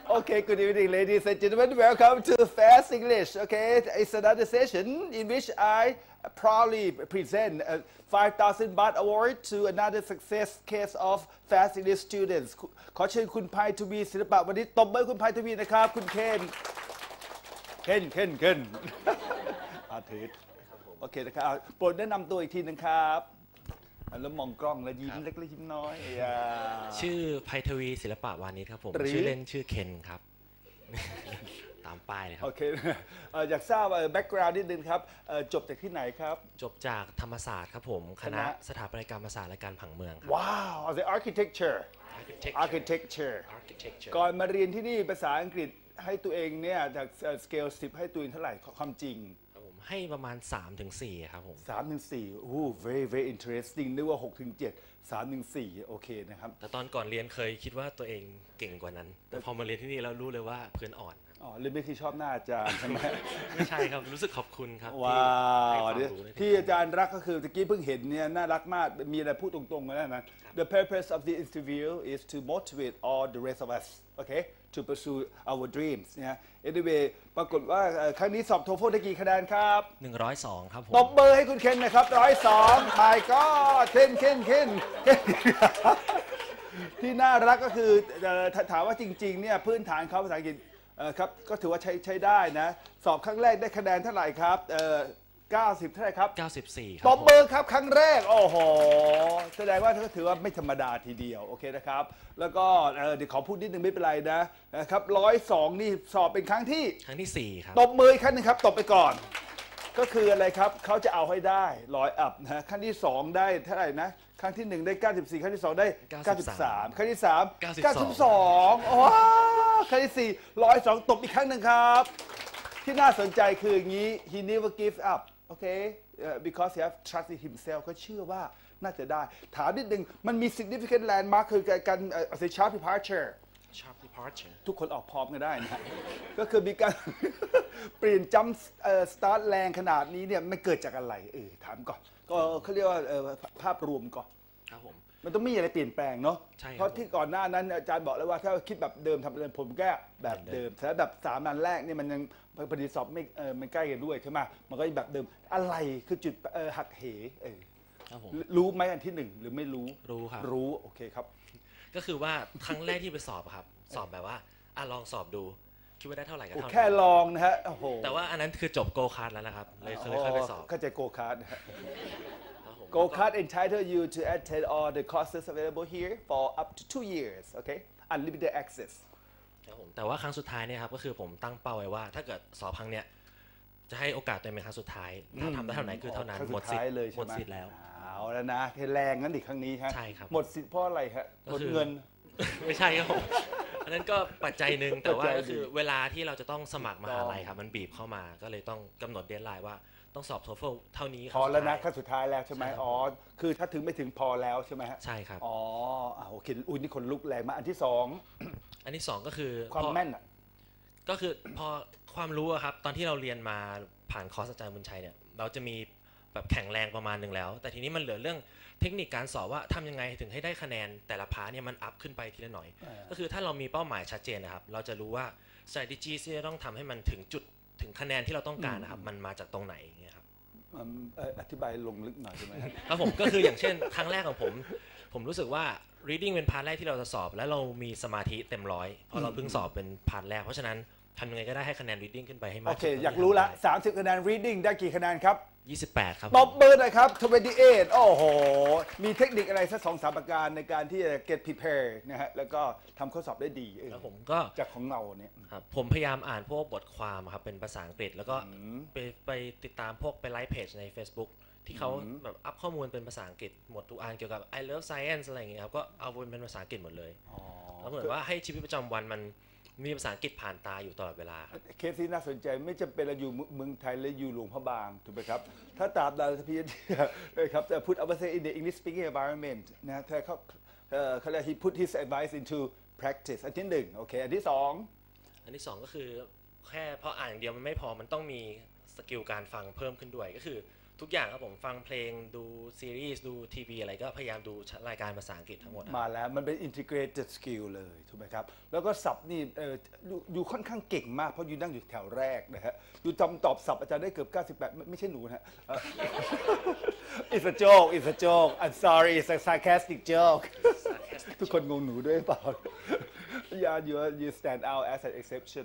Okay, good evening, ladies and gentlemen. Welcome to Fast English. Okay, it's another session in which I proudly present a 5,000 baht award to another success case of Fast English students. ขอเชิญคุณไพทวีศิลปะวันนี้ตบมือคุณไพทวีนะครับคุณเคนอาทิตย์โอเคนะครับโปรดแนะนำตัวอีกทีนึงครับแล้วมองกล้องแล้วยิ้มเล็กและยิ้มน้อยชื่อไพทวีศิลปะวานิชครับผมชื่อเล่นชื่อเคนครับตามป้ายเลยครับโอเคอยากทราบแบ็กกราวด์นิดนึงครับจบจากที่ไหนครับจบจากธรรมศาสตร์ครับผมคณะสถาปัตยกรรมศาสตร์และการผังเมืองครับว้าว the architecture ก่อนมาเรียนที่นี่ภาษาอังกฤษให้ตัวเองเนี่ยจากสเกล10ให้ตัวเองเท่าไหร่ความจริงให้ประมาณ 3-4 ครับผม 3-4 โอ้ very interesting นึกว่า6-7 3-4 โอเคนะครับแต่ตอนก่อนเรียนเคยคิดว่าตัวเองเก่งกว่านั้นแต่พอมาเรียนที่นี่แล้วรู้เลยว่าเพื่อนอ่อนอ๋อหรือไม่คือชอบหน้าอาจารย์ใช่ไหมไม่ใช่ครับรู้สึกขอบคุณครับว้าวที่อาจารย์รักก็คือตะกี้เพิ่งเห็นเนี่ยน่ารักมากมีอะไรพูดตรงๆกันนะ The purpose of the interview is to motivate all the rest of us okay to pursue our dreams นะ anyway ปรากฏว่าครั้งนี้สอบโทเฟลได้กี่คะแนนครับ 102ครับผมตบเบอร์ให้คุณเคนนะครับ102 my god เคนที่น่ารักก็คือถามว่าจริงๆเนี่ยพื้นฐานเขาภาษาอังกฤษครับก็ถือว่าใช้ได้นะสอบครั้งแรกได้คะแนนเท่าไหร่ครับ90เท่าไหร่ครับ 94ครับตบเบอร์ครับครั้งแรกโอ้โหแสดงว่าก็ถือว่าไม่ธรรมดาทีเดียวโอเคนะครับแล้วก็เดี๋ยวขอพูดนิดนึงไม่เป็นไรนะครับ102นี่สอบเป็นครั้งที่ 4ครับตบมืออีกครั้งนึงครับตบไปก่อนก็คืออะไรครับเขาจะเอาให้ได้100อัพนะครั้งที่2ได้เท่าไหร่นะครั้งที่1ได้94ครั้งที่2ได้93ครั้งที่3 92โอ้ครั้งที่4 102ตบอีกครั้งนึงครับที่น่าสนใจคืออย่างนี้ he never gives up okay because he have trusted himself เขาเชื่อว่าน่าจะได้ถามนิดนึงมันมี significant landmark คือการsharp departure ทุกคนออกพร้อมกันได้นะก็คือมีการเปลี่ยนจัมป์สตาร์ทแรงขนาดนี้เนี่ยมันเกิดจากอะไรถามก่อนก็เขาเรียกว่าภาพรวมก่อนครับผมมันต้องมีอะไรเปลี่ยนแปลงเนาะเพราะที่ก่อนหน้านั้นอาจารย์บอกแล้วว่าถ้าคิดแบบเดิมทำเดิมผมแก้แบบเดิมแต่แบบ3 อันแรกนี่มันยังปฏิสอบไม่มันใกล้กันด้วยใช่ไหมมันก็แบบเดิมอะไรคือจุดหักเหรู้ไหมอันที่1หรือไม่รู้ครับรู้โอเคครับก็คือว่าครั้งแรกที่ไปสอบครับสอบแบบว่าลองสอบดูคิดว่าได้เท่าไหร่ก็เท่านั้นแค่ลองนะฮะโอ้โหแต่ว่าอันนั้นคือจบโกคาร์ดแล้วนะครับเลยเคยไปสอบเข้าใจโกคาร์ดGo Kart entitle you to attend all the courses available here for up to 2 years okay unlimited access ครับผมแต่ว่าครั้งสุดท้ายเนี่ยครับก็คือผมตั้งเป้าไว้ว่าถ้าเกิดสอบครั้งเนี้ยจะให้โอกาสตัวเองเป็นครั้งสุดท้ายถ้าทำได้เท่าไหร่คือเท่านั้นหมดสิทธิ์แล้วเอาแล้วนะแรงงั้นอีกครั้งนี้ฮะใช่ครับหมดสิทธิ์เพราะอะไรฮะหมดเงินไม่ใช่ครับผมอันนั้นก็ปัจจัยหนึ่งแต่ว่าก็คือเวลาที่เราจะต้องสมัครมหาลัยครับมันบีบเข้ามาก็เลยต้องกำหนดเดดไลน์ว่าต้องสอบโทเฟลเท่านี้พอแล้วนะขั้นสุดท้ายแล้วใช่ไหมอ๋อคือถ้าถึงไม่ถึงพอแล้วใช่ไหมฮะใช่ครับอ๋อโอเคอุ้ยนี่คนลุกแรงมากอันที่ 2ก็คือความแม่นก็คือพอความรู้ครับตอนที่เราเรียนมาผ่านคอร์สอาจารย์บุญชัยเนี่ยเราจะมีแบบแข็งแรงประมาณหนึ่งแล้วแต่ทีนี้มันเหลือเรื่องเทคนิคการสอบว่าทำยังไงถึงให้ได้คะแนนแต่ละพาร์ทเนี่ยมันอัพขึ้นไปทีละหน่อยก็คือถ้าเรามีเป้าหมายชัดเจนนะครับเราจะรู้ว่า strategy ที่จะต้องทำให้มันถึงจุดถึงคะแนนที่เราต้องการนะครับมันมาจากตรงไหนอย่างเงี้ยครับอธิบายลงลึกหน่อยได้ไหมครับผมก็คืออย่างเช่นครั้งแรกของผมรู้สึกว่า reading เป็นพาร์ทแรกที่เราจะสอบแล้วเรามีสมาธิเต็มร้อยเพราะเราเพิ่งสอบเป็นพาร์ทแรกเพราะฉะนั้นทำยังไงก็ได้ให้คะแนน reading ขึ้นไปให้มากโอเคอยากรู้ละ30คะแนน reading ได้กี่คะแนนครับ 28ครับตบมือหน่อยครับ28โอ้โหมีเทคนิคอะไรสัก 2-3 ประการในการที่จะ get prepared นะฮะแล้วก็ทำข้อสอบได้ดีแล้วผมก็จากของเราเนี่ยครับผมพยายามอ่านพวกบทความครับเป็นภาษาอังกฤษแล้วก็ไปติดตามพวกไปไลค์เพจใน Facebook ที่เขาแบบอัพข้อมูลเป็นภาษาอังกฤษหมดทุกอันเกี่ยวกับ I love science อะไรอย่างเงี้ยครับก็เอาเป็นภาษาอังกฤษหมดเลยแล้วเหมือนว่าให้ชีวิตประจำวันมันมีภาษาอังกฤษผ่านตาอยู่ตลอดเวลาเคสที่น่าสนใจไม่จำเป็นเราอยู่เมืองไทยและอยู่หลวงพระบางถูกไหมครับถ้าตราบใดพี่ครับแต่ put our say in the English speaking environment นะถ้าเขาเรียก he put his advice into practice อันที่1โอเคอันที่2 ก็คือแค่พออ่านอย่างเดียวมันไม่พอมันต้องมีสกิลการฟังเพิ่มขึ้นด้วยก็คือทุกอย่างครับผมฟังเพลงดูซีรีส์ดูทีวีอะไรก็พยายามดูรายการภาษาอังกฤษทั้งหมดมาแล้วมันเป็น integrated skill เลยถูกไหมครับแล้วก็ศัพท์นี่อยู่ค่อนข้างเก่งมากเพราะอยู่นั่งอยู่แถวแรกนะฮะอยู่จำตอบศัพท์อาจารย์ได้เกือบ98ไม่ใช่หนูนะฮะIt's a joke It's a joke I'm sorry It's a sarcastic joke ทุกคนงงหนูด้วยเปล่า Yeah you stand out as an exception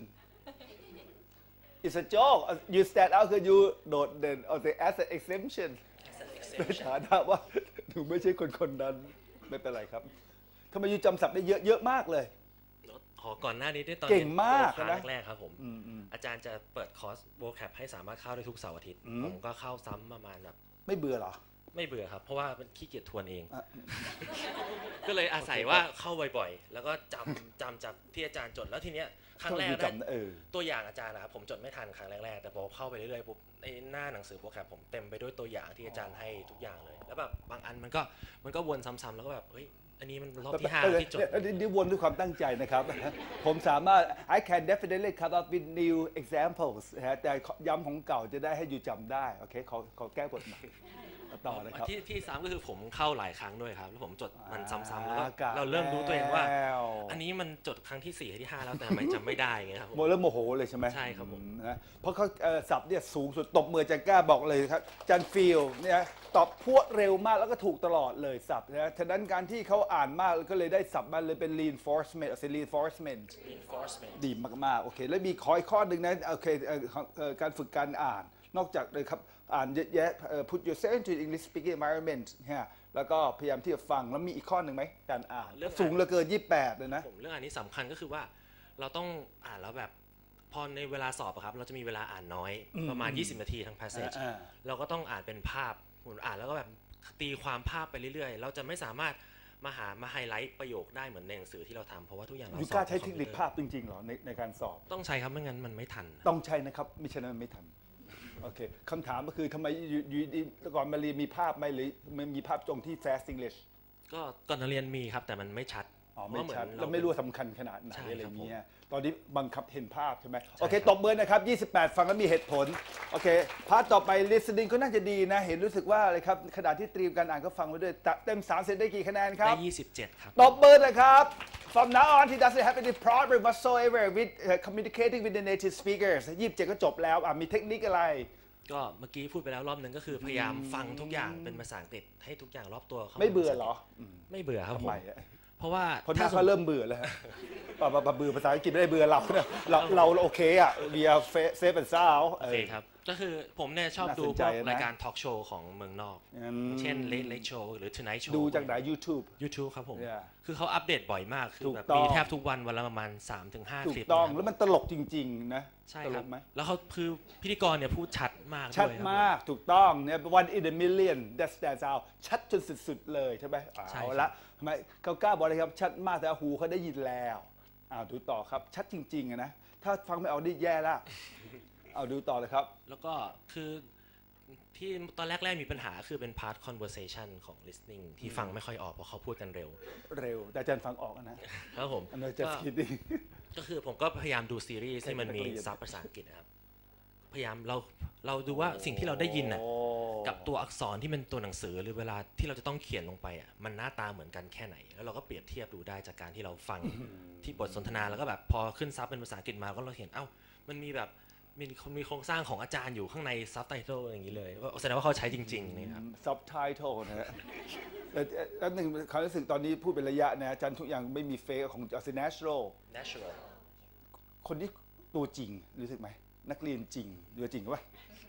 It's a joke you stand out คือ you โดดเด่น as an exemption ในฐานะว่าหนูไม่ใช่คนนั้นไม่เป็นไรครับทำไมยูจำศัพท์ได้เยอะมากเลยก่อนหน้านี้ได้ตอนเก่งมากนะแรกๆครับผมอาจารย์จะเปิดคอร์สโวแคปให้สามารถเข้าได้ทุกเสาร์อาทิตย์ผมก็เข้าซ้ำประมาณแบบไม่เบื่อหรอไม่เบื่อครับเพราะว่าเป็นขี้เกียจทวนเองก็เลยอาศัยว่าเข้าบ่อยๆแล้วก็จำจากที่อาจารย์จดแล้วทีเนี้ยครั้งแรกได้ตัวอย่างอาจารย์นะครับผมจดไม่ทันครั้งแรกๆแต่พอเข้าไปเรื่อยๆปุ๊บในหน้าหนังสือโปรแกรมผมเต็มไปด้วยตัวอย่างที่อาจารย์ให้ทุกอย่างเลยแล้วแบบบางอันมันก็วนซ้ำๆแล้วก็แบบเฮ้ยอันนี้มันรอบที่5ที่จดนี่วนด้วยความตั้งใจนะครับผมสามารถ I can definitely come up with new examples แต่ย้ำของเก่าจะได้ให้อยู่จำได้โอเคขอแก้บทใหม่ต่อนะครับที่ซ้ำก็คือผมเข้าหลายครั้งด้วยครับแล้วผมจดมันซ้ำๆแล้วก็เราเริ่มรู้ตัวเองว่าอันนี้มันจดครั้งที่4ที่5แล้วแต่ทำไมจำไม่ได้ไงครับเริ่มโมโหเลยใช่ไหมใช่ครับผมนะเพราะเขาศัพท์เนี่ยสูงสุดตบมือจันกล้าบอกเลยครับจันฟิลเนี่ยตอบพวดเร็วมากแล้วก็ถูกตลอดเลยศัพท์นะฉะนั้นการที่เขาอ่านมากก็เลยได้ศัพท์มาเลยเป็น reinforcement reinforcement ดีมากๆโอเคแล้วมีข้อหนึ่งนะโอเคการฝึกการอ่านนอกจากเลยครับอ่านเยอะแยะ put yourself into English speaking environment เนี่ยแล้วก็พยายามที่จะฟังแล้วมีอีกข้อหนึ่งไหมการอ่านสูงเหลือเกิน28เลยนะผมเรื่องอันนี้สำคัญก็คือว่าเราต้องอ่านแล้วแบบพอในเวลาสอบครับเราจะมีเวลาอ่านน้อยประมาณ20นาทีทั้ง passage เราก็ต้องอ่านเป็นภาพอ่านแล้วก็แบบตีความภาพไปเรื่อยๆเราจะไม่สามารถมาไฮไลท์ประโยคได้เหมือนในหนังสือที่เราทำเพราะว่าทุกอย่างเราสอบกล้าใช้เทคนิคภาพจริงๆเหรอในการสอบต้องใช้ครับไม่งั้นมันไม่ทันต้องใช้นะครับไม่ใช่นั้นไม่ทันโอเคคำถามก็คือทำไมอยู่ก่อนมาเรียนมีภาพไหมหรือมันมีภาพตรงที่ Fast English ก็ก่อนเรียนมีครับแต่มันไม่ชัดไม่ชัดเราไม่รู้สำคัญขนาดไหนอะไรอย่างเงี้ยตอนนี้บังคับเห็นภาพใช่ไหมโอเคตบมือนะครับ28ฟังแล้วมีเหตุผลโอเคพาร์ทต่อไป listening ก็น่าจะดีนะเห็นรู้สึกว่าอะไรครับขณะที่เตรียมการอ่านก็ฟังไปด้วยเต็ม30ได้กี่คะแนนครับได้27ครับตบมือนะครับ From now on he doesn't have any problem whatsoever with communicating with the native speakers 27ก็จบแล้วมีเทคนิคอะไรก็เมื่อกี้พูดไปแล้วรอบนึงก็คือพยายามฟังทุกอย่างเป็นภาษาอังกฤษให้ทุกอย่างรอบตัวเขาไม่เบื่อเหรอไม่เบื่อครับผมเพราะว่าถ้าเขาเริ่มเบื่อแล้วเบื่อภาษาอังกฤษไม่ได้เบื่อเราเนี่ยเราโอเคอ่ะ we are safe and sound โอเคครับก็คือผมเนี่ยชอบดูรายการทอล์กโชว์ของเมืองนอกเช่น Late Show หรือ Tonight Show ดูจากไหน YouTube ครับผมคือเขาอัปเดตบ่อยมากคือแบบมีแทบทุกวันวันละประมาณ 3-5 คลิปถูกต้องแล้วมันตลกจริงๆนะใช่ครับแล้วเขาคือพิธีกรเนี่ยพูดชัดมากชัดมากถูกต้องเนี่ย one in a million that stands out ชัดจนสุดๆเลยใช่ไหมเอาละทำไมเขากล้าบอกเลยครับชัดมากแต่หูเขาได้ยินแล้วดูต่อครับชัดจริงๆนะถ้าฟังไม่ออกนี่แย่ละเอาดูต่อเลยครับแล้วก็คือที่ตอนแรกมีปัญหาคือเป็น part conversation ของ listening ที่ฟังไม่ค่อยออกเพราะเขาพูดกันเร็วแต่อาจารย์ฟังออกนะครับผมก็คือผมก็พยายามดูซีรีส์ที่มันมีซับภาษาอังกฤษนะครับพยายามเราดูว่าสิ่งที่เราได้ยินน่ะกับตัวอักษรที่เป็นตัวหนังสือหรือเวลาที่เราจะต้องเขียนลงไปอ่ะมันหน้าตาเหมือนกันแค่ไหนแล้วเราก็เปรียบเทียบดูได้จากการที่เราฟังที่บทสนทนาแล้วก็แบบพอขึ้นซับเป็นภาษาอังกฤษมาก็เราเห็นมันมีแบบมีโครงสร้างของอาจารย์อยู่ข้างในซับไตเติลอย่างนี้เลยแสดงว่าเขาใช้จริงๆนะครับซับไตเติลนะฮะแล้วหนึ่งความรู้สึกตอนนี้พูดเป็นระยะนะอาจารย์ทุกอย่างไม่มีเฟกของnatural คนที่ตัวจริงรู้สึกไหมนักเรียนจริงตัวจริงวะ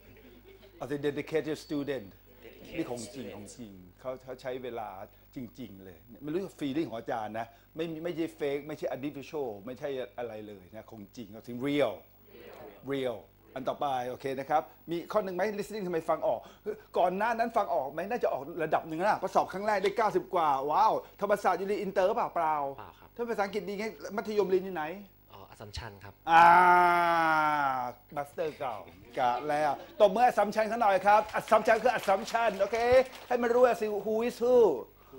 dedicated student นี่ของจริงเขาใช้เวลาจริงๆเลยไม่รู้ฟีลิ่งของอาจารย์นะไม่ใช่เฟกไม่ใช่ artificial ไม่ใช่อะไรเลยนะของจริงเขาถึง real อันต่อไปโอเคนะครับมีข้อหนึ่งไหม listening ทำไมฟังออกก่อนหน้านั้นฟังออกไหมน่าจะออกระดับหนึ่งนะเพราะสอบครั้งแรกได้90กว่าว้าวธรรมศาสตร์ยูนิอินเตอร์เปล่าครับถ้าภาษาอังกฤษดีไงมัธยมเรียนที่ไหนอัสสัมชัญครับมาสเตอร์เก่ากะแล้วตบมืออัสสัมชัญเขาหน่อยครับอัสสัมชัญคืออัสสัมชัญโอเคให้มันรู้ว่าสิ who is who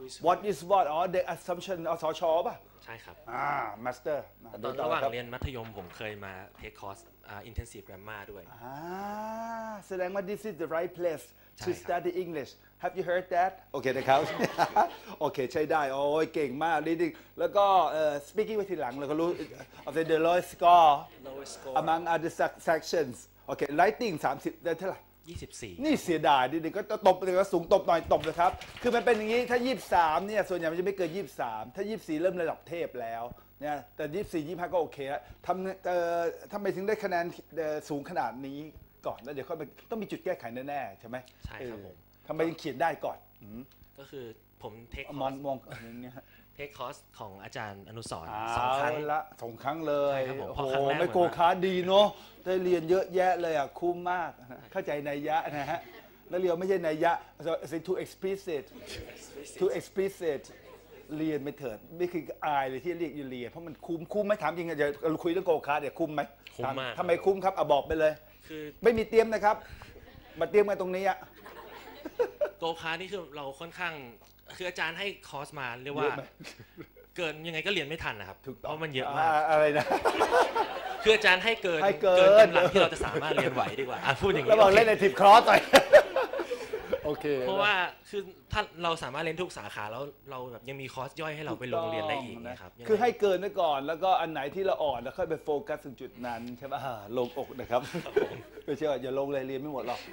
what is what อ๋อ the assumption อสชป่ะใช่ครับ master ตอนระหว่างเรียนมัธยมผมเคยมาเทคคอร์สintensive grammar ด้วยแสดงว่า this is the right place to ใช่ครับ study English have you heard that โอเคนะครับ โอเคใช้ได้โอ้ยเก่งมาก reading แล้วก็speaking ไว้ทีหลังเราก็รู้ of the lowest score lowest score among other sections โอเค writing 30ได้เท่าไหร่ 24 นี่เสียดายดิก็ตบเลยก็สูงตบหน่อยตบเลยครับคือมันเป็นอย่างนี้ถ้า23เนี่ยส่วนใหญ่มันจะไม่เกิน23ถ้า24เริ่มระดับเทพแล้วเนี่ยแต่24 25ก็โอเคแล้วทำไมถึงได้คะแนนสูงขนาดนี้ก่อนแล้วเดี๋ยวค่อยต้องมีจุดแก้ไขแน่ๆใช่ไหมใช่ครับผมทำไมยังเขียนได้ก่อนก็คือผมเทคคมออร์งสมองอย่างเงี้ยเทคคอร์สของอาจารย์อนุสรณ์สอง 2 ครั้งละ2 ครั้งเลยใช่ครับผมโอ้เพราะโหครั้งแรกไม่โกคาดีเนาะได้เรียนเยอะแยะเลยอ่ะคุ้มมากเข้าใจนัยยะนะฮะแล้วเรียนไม่ใช่นัยยะ too explicit too explicit เรียนไม่เถิดนี่คืออายเลยที่เรียกอยู่เรียนเพราะมันคุ้มไหมถามจริงจะคุยเรื่องโกคาร์ดเนี่ยคุ้มไหมคุ้มมากทำไมคุ้มครับบอกไปเลยคือไม่มีเตรียมนะครับมาเตรียมกันตรงนี้อะโกคาร์นี่คือเราค่อนข้างคืออาจารย์ให้คอร์สมาเรียกว่าเยอะไหมเกินยังไงก็เรียนไม่ทันนะครับเพราะมันเยอะมากอะไรนะคืออาจารย์ให้เกินให้เกินกำลังที่เราจะสามารถเรียนไหวดีกว่าพูดอย่างนี้แล้วบอกเล่นในทิปครอสหน่อยโอเคเพราะว่าคือถ้าเราสามารถเรียนทุกสาขาแล้วเราแบบยังมีคอร์สย่อยให้เราไปลงเรียนได้อีกนะครับคือให้เกินไว้ก่อนแล้วก็อันไหนที่เราอ่อนแล้วค่อยไปโฟกัสถึงจุดนั้นใช่ป่ะลงอกนะครับไม่เชื่ออย่าลงเลยเรียนไม่หมดหรอก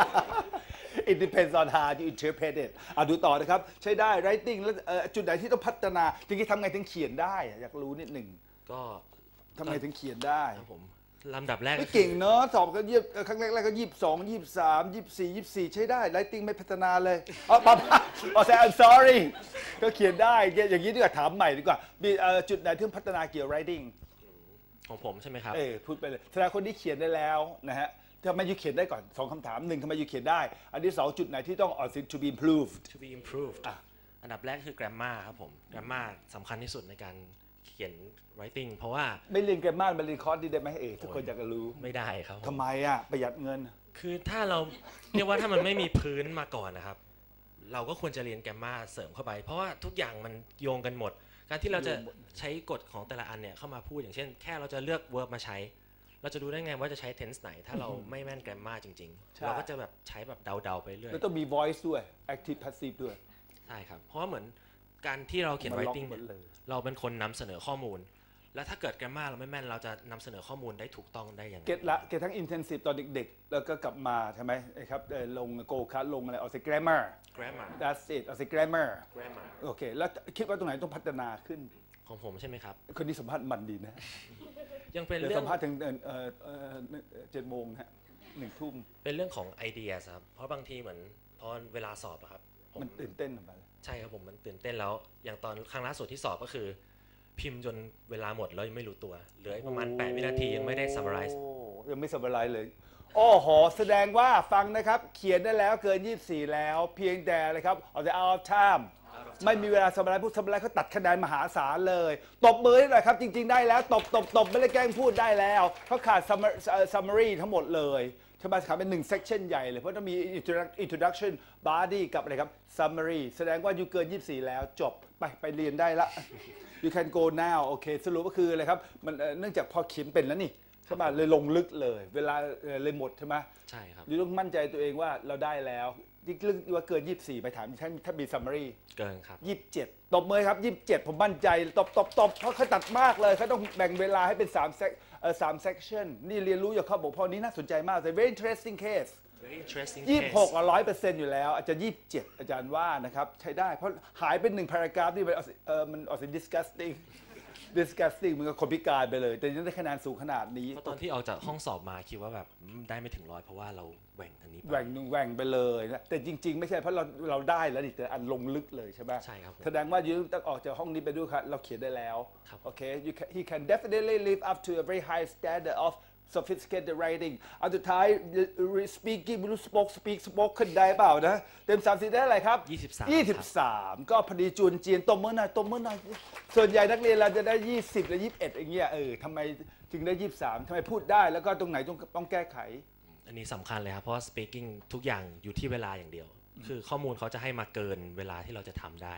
It depends on how you interpret it ดูต่อนะครับใช้ได้ writing แล้วจุดไหนที่ต้องพัฒนาจริงๆทำไงถึงเขียนได้อยากรู้นิดหนึ่งก็ทำไงถึงเขียนได้ครับผมลำดับแรกไม่เก่งเนอะสอบก็ครั้งแรกก็22 23 24 24ใช้ได้ writing ไม่พัฒนาเลยปั๊บI'm sorry ก็เขียนได้อย่างนี้ดีกว่าถามใหม่ดีกว่ามีจุดไหนที่พัฒนาเกี่ยว writing ของผมใช่ไหมครับพูดไปเลยแสดงคนที่เขียนได้แล้วนะฮะทำไมยูเขียนได้ก่อน2คำถาม1ทำไมยูเขียนได้อันที่2จุดไหนที่ต้องto be improved to be improved อันดับแรกคือ grammar ครับผม grammar สำคัญที่สุดในการเขียน writing เพราะว่าไม่เรียน grammar มาเรียนคอร์สนี้ได้ไหมทุกคนอยากจะรู้ไม่ได้ครับผมทำไมประหยัดเงินคือถ้าเราเรียกว่าถ้ามันไม่มีพื้นมาก่อนนะครับเราก็ควรจะเรียน grammar เสริมเข้าไปเพราะว่าทุกอย่างมันโยงกันหมดการที่เราจะใช้กฎของแต่ละอันเนี่ยเข้ามาพูดอย่างเช่นแค่เราจะเลือก verb มาใช้เราจะดูได้ไงว่าจะใช้ tense ไหนถ้าเราไม่แม่น grammar จริงๆเราก็จะแบบใช้แบบเดาๆไปเรื่อยแล้วต้องมี voice ด้วย active passive ด้วยใช่ครับเพราะว่าเหมือนการที่เราเขียน writing เราเป็นคนนำเสนอข้อมูลแล้วถ้าเกิด grammar เราไม่แม่นเราจะนำเสนอข้อมูลได้ถูกต้องได้ยังไงเก็ตทั้ง intensive ตอนเด็กๆแล้วก็กลับมาใช่ไหมครับลง go class ลงอะไรเอาใส่ grammar that's it เอาใส่ grammar โอเคแล้วคิดว่าตรงไหนต้องพัฒนาขึ้นของผมใช่ไหมครับคนนี้สัมภาษณ์มันดีนะยังเป็นเรื่องสัมภาษณ์ถึง7 โมงฮะ1 ทุ่มเป็นเรื่องของไอเดียครับเพราะบางทีเหมือนพอเวลาสอบอะครับมันตื่นเต้นออกมาใช่ครับผมมันตื่นเต้นแล้วอย่างตอนครั้งล่าสุดที่สอบก็คือพิมพ์จนเวลาหมดแล้วยังไม่รู้ตัวเหลือประมาณ8 วินาทียังไม่ได้ summarize ยังไม่ summarize เลยโอ้โหแสดงว่าฟังนะครับเขียนได้แล้วเกิน24แล้วเพียงแต่เลยครับเอาแต่ out of time ไม่มีเวลา summarize พวก summarize เขาตัดคะแนนมหาศาลเลยตบมือให้หน่อยครับจริงๆได้แล้วตบไม่ได้แกล้งพูดได้แล้วเขาขาด summary ทั้งหมดเลยใช่ไหมขาดเป็น1 section ใหญ่เลยเพราะต้องมี introduction body กับอะไรครับ summary แสดงว่าอยู่เกิน24แล้วจบไปเรียนได้ละYou can go now โอเคสรุปก็คืออะไรครับมันเนื่องจากพอเขียนเป็นแล้วนี่ใช่ไหมเลยลงลึกเลยเวลาเลยหมดใช่ไหมใช่ครับยูต้องมั่นใจตัวเองว่าเราได้แล้วยิ่งเรื่องว่าเกิน24ไปถามถ้ามี summary เกินครับ 27ตบมือครับ27ผมมั่นใจตบเพราะเขาตัดมากเลยเขาต้องแบ่งเวลาให้เป็น3 section นี่เรียนรู้อย่างเขาบอกพอนี้น่าสนใจมากแต่ very interesting case 26 100%อยู่แล้วอาจจะ27อาจารย์ว่านะครับใช้ได้เพราะหายเป็น1 paragraph นี่มันออกสิ disgusting มันก็คนพิการไปเลยแต่ยังได้คะแนนสูงขนาดนี้ตอนที่ออกจากห้องสอบมาคิดว่าแบบได้ไม่ถึง100เพราะว่าเราแหว่งอันนี้แหว่งไปเลยนะแต่จริงๆไม่ใช่เพราะเราได้แล้วดิแต่อันลงลึกเลยใช่ไหมใช่ครับแสดงว่ายูต้องออกจากห้องนี้ไปด้วยครับเราเขียนได้แล้วโอเค he can definitely live up to a very high standard of sophisticated writing อันสุดท้าย speaking ไม่รู้ speak ขึ้นได้เปล่านะเต็ม30ได้อะไรครับ23ก็พอดีจูนเจียนตบมือหน่อยส่วนใหญ่นักเรียนเราจะได้20หรือ21อย่างเงี้ยทำไมถึงได้23ทำไมพูดได้แล้วก็ตรงไหนต้องแก้ไขอันนี้สำคัญเลยครับเพราะ speaking ทุกอย่างอยู่ที่เวลาอย่างเดียวคือข้อมูลเขาจะให้มาเกินเวลาที่เราจะทำได้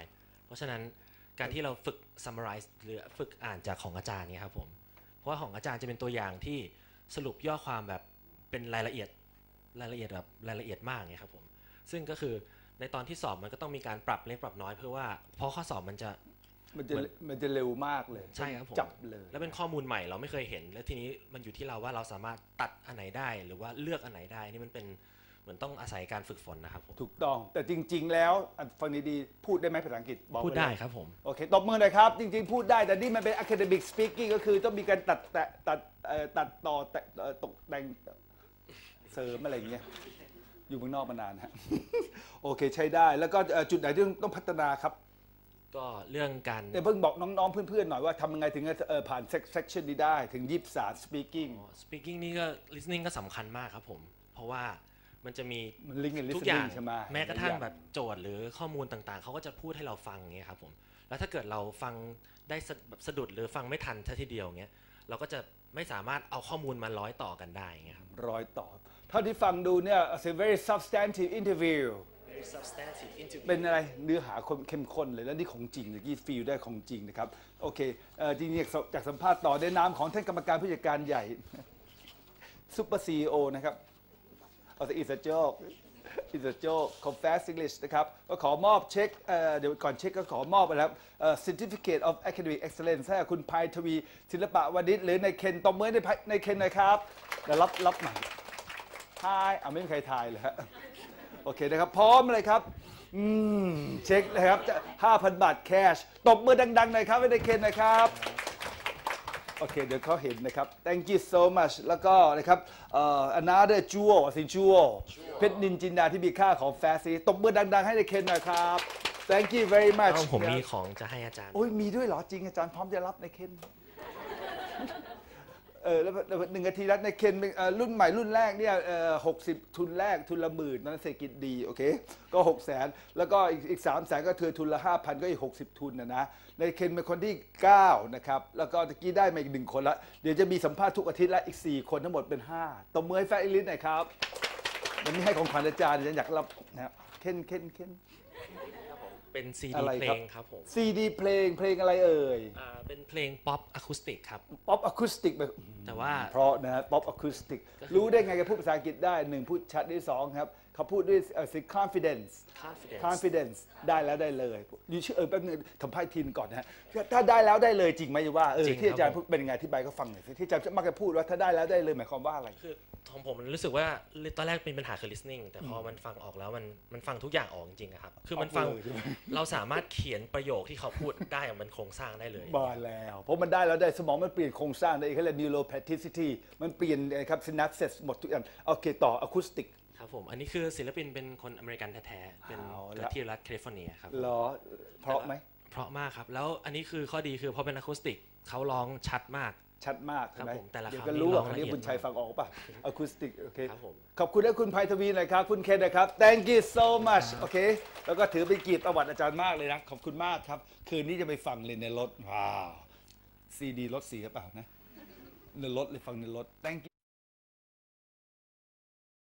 เพราะฉะนั้นการที่เราฝึก summarize หรือฝึกอ่านจากของอาจารย์เนี่ยครับผมเพราะว่าของอาจารย์จะเป็นตัวอย่างที่สรุปย่อความแบบเป็นรายละเอียดแบบรายละเอียดมากเนี่ยครับผมซึ่งก็คือในตอนที่สอบมันก็ต้องมีการปรับเล็กปรับน้อยเพื่อว่าเพราะข้อสอบมันจะเร็วมากเลยใช่ครับผมจับเลยแล้วเป็นข้อมูลใหม่เราไม่เคยเห็นแล้วทีนี้มันอยู่ที่เราว่าเราสามารถตัดอันไหนได้หรือว่าเลือกอันไหนได้นี่มันเป็นเหมือนต้องอาศัยการฝึกฝนนะครับผมถูกต้องแต่จริงๆแล้วฟังดีๆพูดได้ไหมภาษาอังกฤษบอกพูดได้ครับผมโอเคตบมือหน่อยครับจริงๆพูดได้แต่นี่มันเป็น academic speaking ก็คือต้องมีการตัดต่อตกแต่งเสริมอะไรอย่างเงี้ยอยู่เมืองนอกมานานฮะ โอเคใช้ได้แล้วก็จุดไหนที่ต้องพัฒนาครับก็เรื่องการเพิ่งบอกน้องๆเพื่อนๆหน่อยว่าทำยังไงถึงจะผ่าน section นี้ได้ถึง23 speaking speaking นี่ก็ listening ก็สำคัญมากครับผมเพราะว่ามันจะมีลิงก์ทุกอย่างใช่ไหมแม้กระทั่งแบบโจทย์หรือข้อมูลต่างๆเขาก็จะพูดให้เราฟังอย่างเงี้ยครับผมแล้วถ้าเกิดเราฟังได้แบบสะดุดหรือฟังไม่ทันทีเดียวเงี้ยเราก็จะไม่สามารถเอาข้อมูลมาร้อยต่อกันได้เงี้ยครับร้อยต่อเท่าที่ฟังดูเนี่ย it's a very substantive interview เป็นอะไรเนื้อหาเข้มข้นเลยแล้วนี่ของจริงเมื่อกี้ฟีลได้ของจริงนะครับโอเคจริงๆจากสัมภาษณ์ต่อในนามของท่านกรรมการผู้จัดการใหญ่ซุปเปอร์ซีอีโอนะครับเอาแต่ it's a joke it's a joke ของ Fast English นะครับก็ขอมอบเช็คเดี๋ยวก่อนเช็คก็ขอมอบไปแล้ว Certificate of Academic Excellence ให้คุณภัยทวีศิลปะวณิชหรือในเคนตบมือในเคนหน่อยครับเดี๋ยวรับใหม่ทายไม่มีใครทายเลยฮะโอเคนะครับพร้อมเลยครับเช็คนะครับ 5,000 บาทแคชตบมือดังๆหน่อยครับให้ในเคนหน่อยครับโอเคเดี๋ยวเขาเห็นนะครับ thank you so much แล้วก็นะครับanother jewel สิ jewel เพชรนินจินดาที่มีค่าของแฟซีตบมือดังๆให้ในเคนหน่อยครับ thank you very much ผมมีของจะให้อาจารย์โอ้ยมีด้วยเหรอจริงอาจารย์พร้อมจะรับในเคนแล้ว1 นาทีแล้วในเคนเป็นรุ่นใหม่รุ่นแรกเนี่ย60 ทุนแรกทุนละ10,000นั้นเศรษฐกิจดีโอเคก็600,000แล้วก็อีก300,000ก็เธอทุนละ 5,000 ก็อีก60 ทุนนะในเคนเป็นคนที่9นะครับแล้วก็ตะกี้ได้มาอีก1 คนละเดี๋ยวจะมีสัมภาษณ์ทุกอาทิตย์ละอีก4 คนทั้งหมดเป็น5ตบมือให้แฟนอิลิสหน่อยครับวันนี้ให้ของขวัญอาจารย์อยากรับนะครับเคนเป็นซีดีเพลงครับผมซีดีเพลงอะไรเอ่ยเป็นเพลงป๊อปอะคูสติกครับป๊อปอะคูสติกแบบแต่ว่าเพราะนะป๊อปอะคูสติกรู้ได้ไงแกพูดภาษาอังกฤษได้1พูดชัดได้2ครับเขาพูดด้วยconfidence ได้แล้วได้เลยอยู่ชื่อแป๊บนึงทำไพ่ทีนก่อนนะถ้าได้แล้วได้เลยจริงไหมว่าที่อาจารย์พูดเป็นยังไงที่ใบก็ฟังหน่อยที่อาจารย์มักจะพูดว่าถ้าได้แล้วได้เลยหมายความว่าอะไรคือของผมรู้สึกว่าตอนแรกเป็นปัญหาคือ listening แต่พอมันฟังออกแล้วมันฟังทุกอย่างออกจริงๆครับคือมันฟังเราสามารถเขียนประโยคที่เขาพูดได้มันโครงสร้างได้เลยบ้าแล้วเพราะมันได้แล้วได้สมองมันเปลี่ยนโครงสร้างได้เขาเรียก neuroplasticity มันเปลี่ยนครับ synapses หมดทุกอย่างโอเคต่อ acoustic ครับผมอันนี้คือศิลปินเป็นคนอเมริกันแท้ๆเป็นเกิดที่รัฐแคลิฟอร์เนียครับเหรอเพราะไหมเพราะมากครับแล้วอันนี้คือข้อดีคือพอเป็นอะคูสติกเขาร้องชัดมากใช่ไหมแต่ละคำก็รู้ว่าอันนี้คุณชัยฟังออกป่ะอะคูสติกโอเคครับผมขอบคุณและคุณภัยทวีหน่อยครับคุณเคนนะครับ thank you so much โอเคแล้วก็ถือเป็นเกียรติประวัติอาจารย์มากเลยนะขอบคุณมากครับคืนนี้จะไปฟังเลยในรถว้าวซีดีรถเสียเปล่านะในรถเลยฟังในรถ thank you